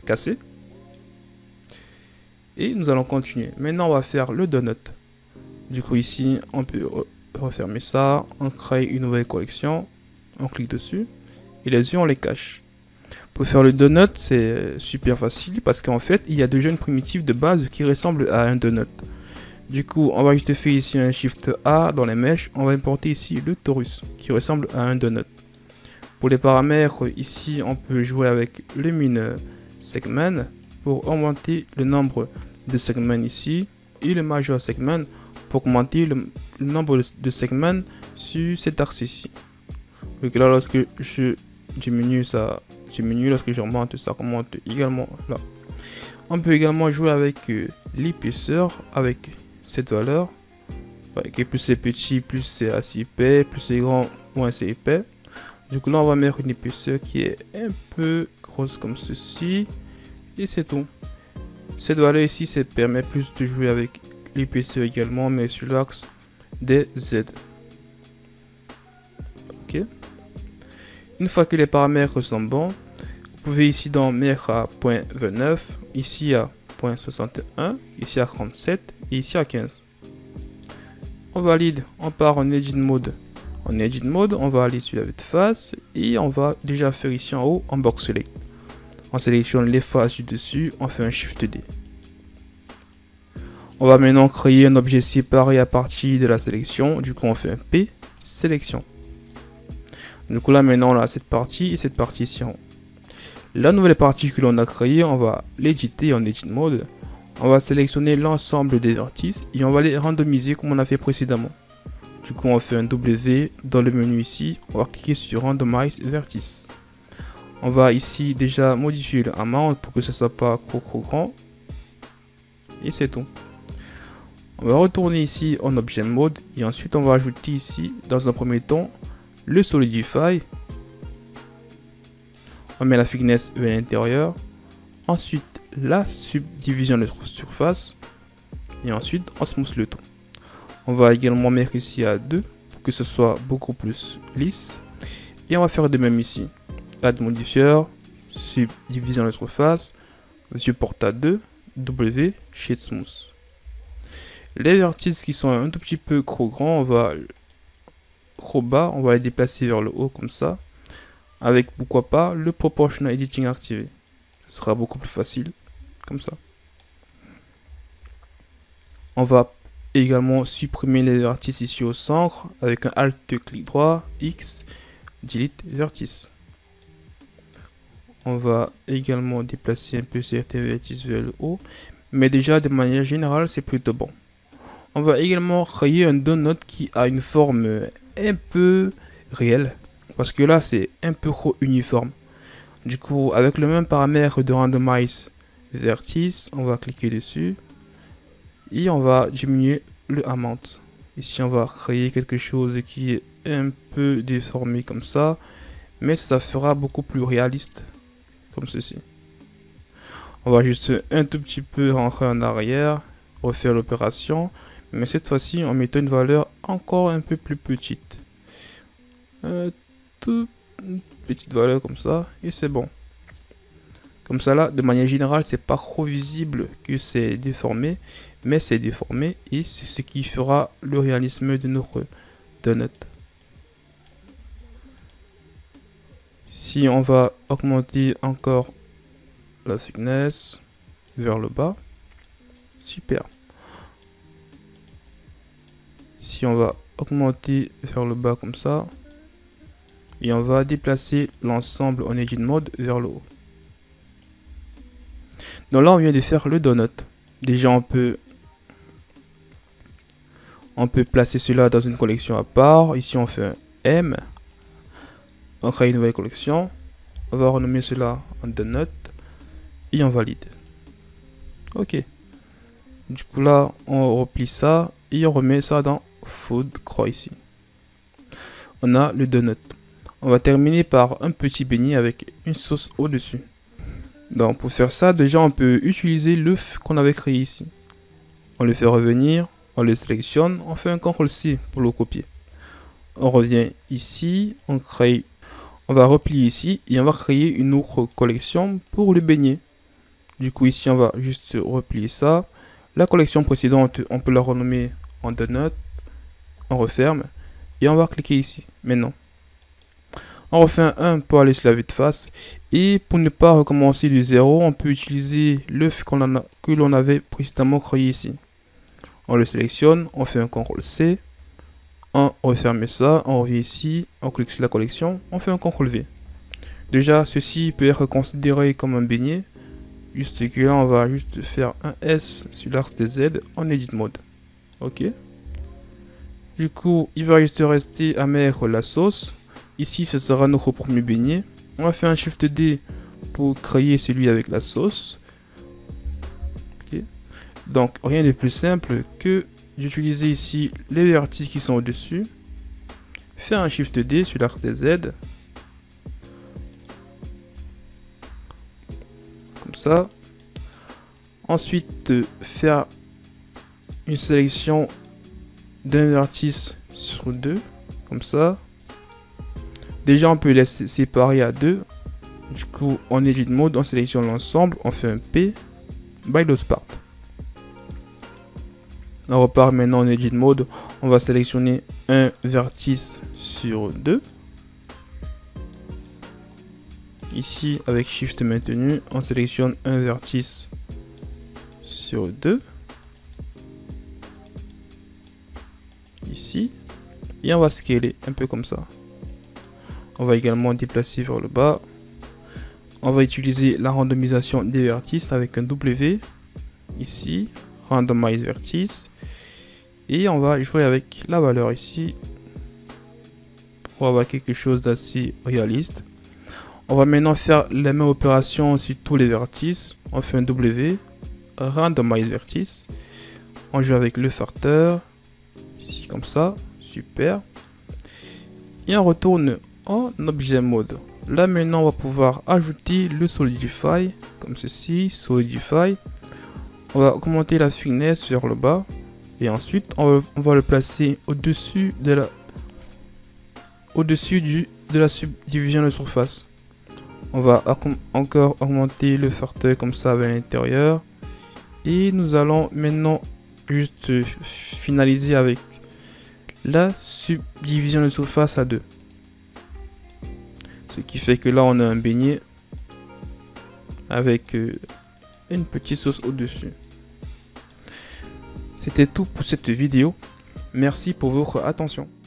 cassé. Et nous allons continuer. Maintenant, on va faire le donut. Du coup, ici, on peut refermer ça. On crée une nouvelle collection. On clique dessus. Et les yeux, on les cache. Pour faire le donut, c'est super facile parce qu'en fait, il y a déjà une primitive de base qui ressemble à un donut. Du coup, on va juste faire ici un Shift A dans les mèches. On va importer ici le torus qui ressemble à un donut. Pour les paramètres, ici, on peut jouer avec le min segment pour augmenter le nombre de segments ici et le major segment pour augmenter le nombre de segments sur cet axe ici. Donc là, lorsque je diminue, ça diminue. Lorsque je remonte, ça remonte également là. On peut également jouer avec l'épaisseur avec cette valeur. Plus c'est petit, plus c'est assez épais, plus c'est grand, moins c'est épais. Du coup là, on va mettre une épaisseur qui est un peu grosse comme ceci. Et c'est tout. Cette valeur ici, ça permet plus de jouer avec l'épaisseur également, mais sur l'axe des Z. Ok. Une fois que les paramètres sont bons, vous pouvez ici dans mettre à 0.29, ici à 0.61, ici à 37 et ici à 15. On valide, on part en Edit Mode. En Edit Mode, on va aller sur la vue de face et on va déjà faire ici en haut en Box Select. On sélectionne les faces du dessus, on fait un Shift D. On va maintenant créer un objet séparé à partir de la sélection. Du coup, on fait un P, sélection. Du coup, là, maintenant, on a cette partie et cette partie ici en haut. La nouvelle partie que l'on a créée, on va l'éditer en Edit Mode. On va sélectionner l'ensemble des vertices et on va les randomiser comme on a fait précédemment. Du coup, on fait un W dans le menu ici. On va cliquer sur Randomize Vertice. On va ici déjà modifier le amount pour que ce soit pas trop grand. Et c'est tout. On va retourner ici en Object Mode et ensuite on va ajouter ici dans un premier temps le Solidify. On met la thickness vers l'intérieur. Ensuite la subdivision de surface. Et ensuite on smooth le tout. On va également mettre ici à 2 pour que ce soit beaucoup plus lisse. Et on va faire de même ici. Add modifier, subdivision de surface, viewport à 2, W, shade smooth. Les vertices qui sont un tout petit peu trop grands, on va trop bas, on va les déplacer vers le haut comme ça. Avec pourquoi pas le proportional editing activé. Ce sera beaucoup plus facile comme ça. On va également supprimer les vertices ici au centre avec un Alt clic droit, X, delete vertice. On va également déplacer un peu certains vertices vers le haut, mais déjà de manière générale c'est plutôt bon. On va également créer un donut qui a une forme un peu réelle, parce que là c'est un peu trop uniforme. Du coup, avec le même paramètre de randomize vertice, on va cliquer dessus et on va diminuer le amount. Ici on va créer quelque chose qui est un peu déformé comme ça, mais ça fera beaucoup plus réaliste comme ceci. On va juste un tout petit peu rentrer en arrière, refaire l'opération, mais cette fois-ci en mettant une valeur encore un peu plus petite. Toute petite valeur comme ça, et c'est bon. Comme ça là, de manière générale, c'est pas trop visible que c'est déformé, mais c'est déformé et c'est ce qui fera le réalisme de notre donut. Si on va augmenter encore la thickness vers le bas, super. Si on va augmenter vers le bas comme ça, et on va déplacer l'ensemble en Edit Mode vers le haut. Donc là on vient de faire le donut. Déjà on peut placer cela dans une collection à part. Ici on fait un M. On crée une nouvelle collection. On va renommer cela en donut. Et on valide. Ok. Du coup là on replie ça. Et on remet ça dans Food Croix ici. On a le donut. On va terminer par un petit beignet avec une sauce au-dessus. Donc pour faire ça, déjà on peut utiliser l'œuf qu'on avait créé ici. On le fait revenir, on le sélectionne, on fait un CTRL-C pour le copier. On revient ici, on va replier ici et on va créer une autre collection pour le beignet. Du coup, ici, on va juste replier ça. La collection précédente, on peut la renommer en donut. On referme. Et on va cliquer ici. Maintenant, on refait un pour aller sur la vue de face. Et pour ne pas recommencer de zéro, on peut utiliser l'œuf que l'on avait précédemment créé ici. On le sélectionne, on fait un CTRL-C. On referme ça, on revient ici, on clique sur la collection, on fait un CTRL-V. Déjà, ceci peut être considéré comme un beignet. Juste que là, on va juste faire un S sur l'axe des Z en Edit Mode. Ok. Du coup, il va juste rester à mettre la sauce. Ici, ce sera notre premier beignet. On va faire un Shift D pour créer celui avec la sauce. Ok. Donc, rien de plus simple que d'utiliser ici les vertices qui sont au-dessus. Faire un Shift D sur l'axe des Z. Comme ça. Ensuite, faire une sélection d'un vertice sur deux. Comme ça. Déjà, on peut les séparer à deux. Du coup, en Edit Mode, on sélectionne l'ensemble. On fait un P. By those parts. On repart maintenant en Edit Mode. On va sélectionner un vertice sur deux. Ici, avec Shift maintenu, on sélectionne un vertice sur deux. Ici. Et on va scaler un peu comme ça. On va également déplacer vers le bas. On va utiliser la randomisation des vertices avec un W. Ici, Randomize Vertice. Et on va jouer avec la valeur ici. Pour avoir quelque chose d'assez réaliste. On va maintenant faire la même opération sur tous les vertices. On fait un W. Randomize Vertice. On joue avec le facteur. Ici comme ça. Super. Et on retourne en objet mode. Là maintenant on va pouvoir ajouter le solidify comme ceci, solidify. On va augmenter la finesse vers le bas et ensuite on va le placer au-dessus de la subdivision de surface. On va encore augmenter le facteur comme ça vers l'intérieur et nous allons maintenant juste finaliser avec la subdivision de surface à 2. Ce qui fait que là on a un beignet avec une petite sauce au-dessus. C'était tout pour cette vidéo. Merci pour votre attention.